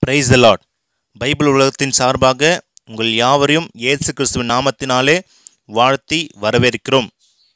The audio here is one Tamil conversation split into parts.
Price the Lord. பைபிள் உலகத்தின் சார்பாக உங்கள் யாவரையும் இயேசு கிறிஸ்துவின் நாமத்தினாலே வாழ்த்தி வரவேற்கிறோம்.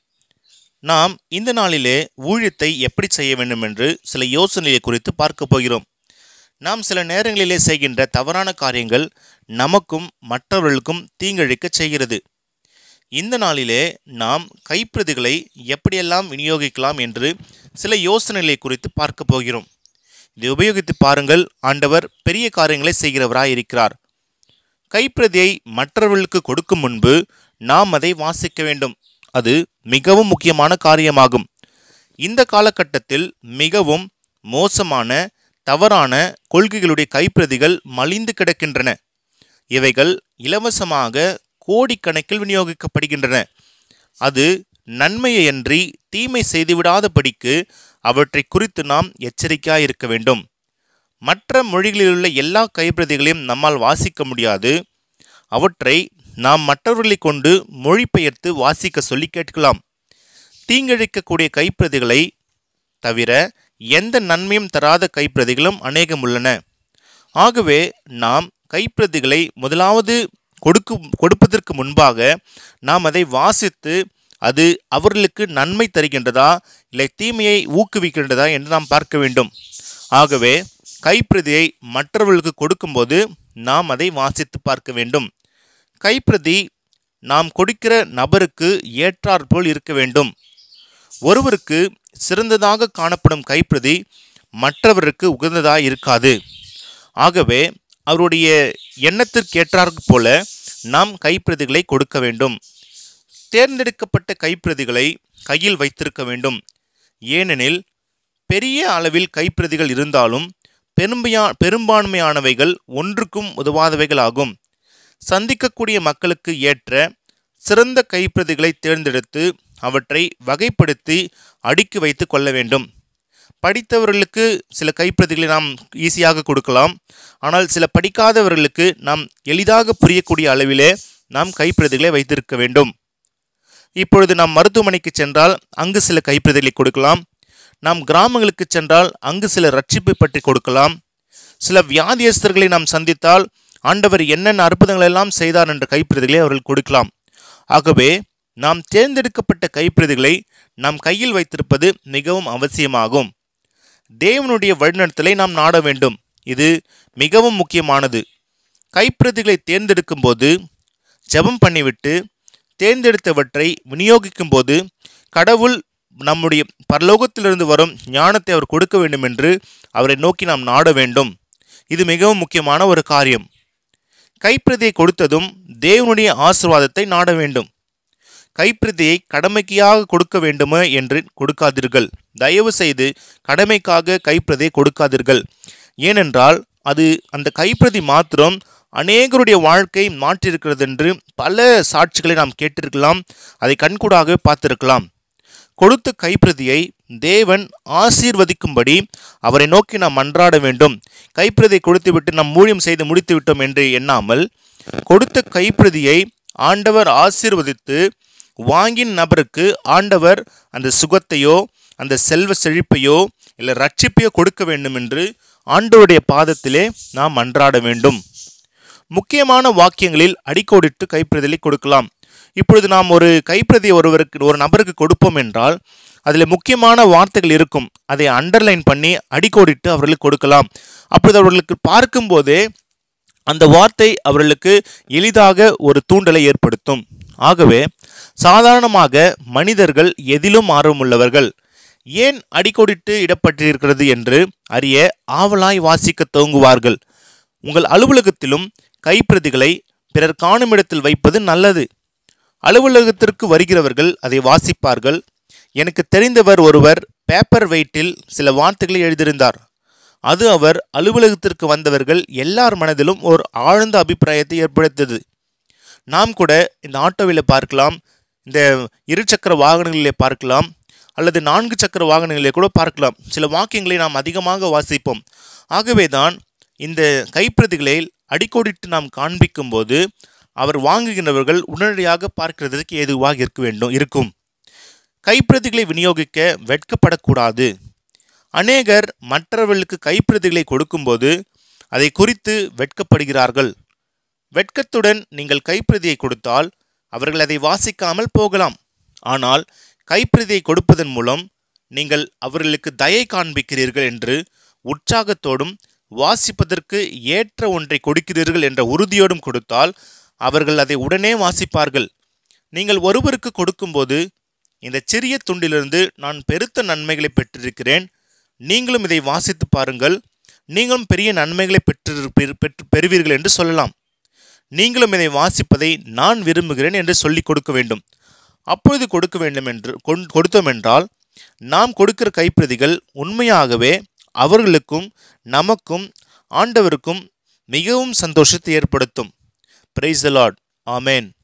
நாம் இந்த நாளிலே ஊழியத்தை எப்படி செய்ய வேண்டும் என்று சில யோசனைகளை குறித்து பார்க்க போகிறோம். நாம் சில நேரங்களிலே செய்கின்ற தவறான காரியங்கள் நமக்கும் மற்றவர்களுக்கும் தீங்கிழைக்க செய்கிறது. இந்த நாளிலே நாம் கைப்பிரதிகளை எப்படியெல்லாம் விநியோகிக்கலாம் என்று சில யோசனைகளை குறித்து பார்க்க போகிறோம். இதை உபயோகித்து பாருங்கள். ஆண்டவர் பெரிய காரியங்களை செய்கிறவராய் இருக்கிறார். கைப்பிரதியை மற்றவர்களுக்கு கொடுக்கும் முன்பு நாம் அதை வாசிக்க வேண்டும். அது மிகவும் முக்கியமான காரியமாகும். இந்த காலகட்டத்தில் மிகவும் மோசமான தவறான கொள்கைகளுடைய கைப்பிரதிகள் மலிந்து கிடக்கின்றன. இவைகள் இலவசமாக கோடிக்கணக்கில் விநியோகிக்கப்படுகின்றன. அது நன்மையன்றி தீமை செய்துவிடாதபடிக்கு அவற்றை குறித்து நாம் எச்சரிக்கையாக இருக்க வேண்டும். மற்ற மொழிகளிலுள்ள எல்லா கைப்பிரதிகளையும் நம்மால் வாசிக்க முடியாது. அவற்றை நாம் மற்றவர்களை கொண்டு மொழிபெயர்த்து வாசிக்க சொல்லி கேட்கலாம். தீங்கிழைக்கக்கூடிய கைப்பிரதிகளை தவிர எந்த நன்மையும் தராத கைப்பிரதிகளும் அநேகம் உள்ளன. ஆகவே நாம் கைப்பிரதிகளை முதலாவது கொடுப்பதற்கு முன்பாக நாம் அதை வாசித்து அது அவர்களுக்கு நன்மை தருகின்றதா இல்லை தீமையை ஊக்குவிக்கின்றதா என்று நாம் பார்க்க வேண்டும். ஆகவே கைப்பிரதியை மற்றவர்களுக்கு கொடுக்கும்போது நாம் அதை வாசித்து பார்க்க வேண்டும். கைப்பிரதி நாம் கொடுக்கிற நபருக்கு ஏற்றாற்போல் இருக்க வேண்டும். ஒருவருக்கு சிறந்ததாக காணப்படும் கைப்பிரதி மற்றவருக்கு உகந்ததாக இருக்காது. ஆகவே அவருடைய எண்ணத்திற்கேற்றாற் போல நாம் கைப்பிரதிகளை கொடுக்க வேண்டும். தேர்ந்தெடுக்கப்பட்ட கைப்பிரதிகளை கையில் வைத்திருக்க வேண்டும். ஏனெனில் பெரிய அளவில் கைப்பிரதிகள் இருந்தாலும் பெரும்பான்மையானவைகள் ஒன்றுக்கும் உதவாதவைகள் ஆகும். சந்திக்கக்கூடிய மக்களுக்கு ஏற்ற சிறந்த கைப்பிரதிகளை தேர்ந்தெடுத்து அவற்றை வகைப்படுத்தி அடுக்கி வைத்து கொள்ள வேண்டும். படித்தவர்களுக்கு சில கைப்பிரதிகளை நாம் ஈஸியாக கொடுக்கலாம். ஆனால் சில படிக்காதவர்களுக்கு நாம் எளிதாக புரியக்கூடிய அளவிலே நாம் கைப்பிரதிகளை வைத்திருக்க வேண்டும். இப்பொழுது நாம் மருத்துவமனைக்கு சென்றால் அங்கு சில கைப்பிரதிகளை கொடுக்கலாம். நாம் கிராமங்களுக்கு சென்றால் அங்கு சில ரட்சிப்பை பற்றி கொடுக்கலாம். சில வியாதியஸ்தர்களை நாம் சந்தித்தால் ஆண்டவர் என்னென்ன அற்புதங்கள் எல்லாம் செய்தார் என்ற கைப்பிரதிகளை அவர்கள் கொடுக்கலாம். ஆகவே நாம் தேர்ந்தெடுக்கப்பட்ட கைப்பிரதிகளை நாம் கையில் வைத்திருப்பது மிகவும் அவசியமாகும். தேவனுடைய வழிநடத்தலை நாம் நாட வேண்டும். இது மிகவும் முக்கியமானது. கைப்பிரதிகளை தேர்ந்தெடுக்கும் போது ஜெபம் பண்ணிவிட்டு தேர்ந்தெடுத்தவற்றை விநியோகிக்கும் போது கடவுள் நம்முடைய பரலோகத்திலிருந்து வரும் ஞானத்தை அவர் கொடுக்க வேண்டும் என்று அவரை நோக்கி நாம் நாட வேண்டும். இது மிகவும் முக்கியமான ஒரு காரியம். கைப்பிரதியை கொடுத்ததும் தேவனுடைய ஆசீர்வாதத்தை நாட வேண்டும். கைப்பிரதியை கடமைக்காக கொடுக்க வேண்டுமா என்று கொடுக்காதீர்கள். தயவு செய்து கடமைக்காக கைப்பிரதியை கொடுக்காதீர்கள். ஏனென்றால் அது அந்த கைப்பிரதி மாத்திரம் அநேகருடைய வாழ்க்கை மாற்றியிருக்கிறது என்று பல சாட்சிகளை நாம் கேட்டிருக்கலாம். அதை கண்கூடாக பார்த்திருக்கலாம். கொடுத்த கைப்பிரதியை தேவன் ஆசீர்வதிக்கும்படி அவரை நோக்கி நாம் மன்றாட வேண்டும். கைப்பிரதியை கொடுத்துவிட்டு நாம் ஊழியம் செய்து முடித்து விட்டோம் என்று எண்ணாமல் கொடுத்த கைப்பிரதியை ஆண்டவர் ஆசீர்வதித்து வாங்கின் நபருக்கு ஆண்டவர் அந்த சுகத்தையோ அந்த செல்வ செழிப்பையோ இல்லை ரட்சிப்பையோ கொடுக்க வேண்டும் என்று ஆண்டவருடைய பாதத்திலே நாம் மன்றாட வேண்டும். முக்கியமான வாக்கியங்களில் அடிக்கோடிட்டு கைப்பிரதியை கொடுக்கலாம். இப்பொழுது நாம் ஒரு கைப்பிரதியை ஒரு நபருக்கு கொடுப்போம் என்றால் அதில் முக்கியமான வார்த்தைகள் இருக்கும். அதை அண்டர்லைன் பண்ணி அடிக்கோடிட்டு அவர்களுக்கு கொடுக்கலாம். அப்பொழுது அவர்களுக்கு பார்க்கும்போதே அந்த வார்த்தை அவர்களுக்கு எளிதாக ஒரு தூண்டலை ஏற்படுத்தும். ஆகவே சாதாரணமாக மனிதர்கள் எதிலும் ஆர்வமுள்ளவர்கள். ஏன் அடிக்கோடிட்டு இடப்பட்டிருக்கிறது என்று அறிய ஆவலாய் வாசிக்க துவங்குவார்கள். உங்கள் அலுவலகத்திலும் கைப்பிரதிகளை பிறர் காணும் இடத்தில் வைப்பது நல்லது. அலுவலகத்திற்கு வருகிறவர்கள் அதை வாசிப்பார்கள். எனக்கு தெரிந்தவர் ஒருவர் பேப்பர் வெயிட்டில் சில வார்த்தைகளை எழுதியிருந்தார். அது அவர் அலுவலகத்திற்கு வந்தவர்கள் எல்லார் மனதிலும் ஒரு ஆழ்ந்த அபிப்பிராயத்தை ஏற்படுத்தியது. நாம் கூட இந்த ஆட்டோவில் பார்க்கலாம், இந்த இருசக்கர வாகனங்களிலே பார்க்கலாம், அல்லது 4 சக்கர வாகனங்களிலே கூட பார்க்கலாம். சில வாக்கியங்களை நாம் அதிகமாக வாசிப்போம். ஆகவேதான் இந்த கைப்பிரதிகளை அடிக்கோடிட்டு நாம் காண்பிக்கும் போது அவர் வாங்குகின்றவர்கள் உடனடியாக பார்க்கிறதுக்கு ஏதுவாக இருக்கும். கைப்பிரதிகளை விநியோகிக்க வெட்கப்படக்கூடாது. அநேகர் மற்றவர்களுக்கு கைப்பிரதிகளை கொடுக்கும்போது அதை குறித்து வெட்கப்படுகிறார்கள். வெட்கத்துடன் நீங்கள் கைப்பிரதியை கொடுத்தால் அவர்கள் அதை வாசிக்காமல் போகலாம். ஆனால் கைப்பிரதியை கொடுப்பதன் மூலம் நீங்கள் அவர்களுக்கு தயை காண்பிக்கிறீர்கள் என்று உற்சாகத்தோடும் வாசிப்பதற்கு ஏற்ற ஒன்றை கொடுக்கிறீர்கள் என்ற உறுதியோடும் கொடுத்தால் அவர்கள் அதை உடனே வாசிப்பார்கள். நீங்கள் ஒருவருக்கு கொடுக்கும்போது, இந்த சிறிய துண்டிலிருந்து நான் பெருத்த நன்மைகளை பெற்றிருக்கிறேன், நீங்களும் இதை வாசித்து பாருங்கள், நீங்களும் பெரிய நன்மைகளை பெறுவீர்கள் என்று சொல்லலாம். நீங்களும் இதை வாசிப்பதை நான் விரும்புகிறேன் என்று சொல்லிக் கொடுக்க வேண்டும். அப்பொழுது கொடுத்தோம் என்றால் நாம் கொடுக்கிற கைப்பிரதிகள் உண்மையாகவே அவர்களுக்கும் நமக்கும் ஆண்டவருக்கும் மிகவும் சந்தோஷத்தை ஏற்படுத்தும். Praise the lord. ஆமென்.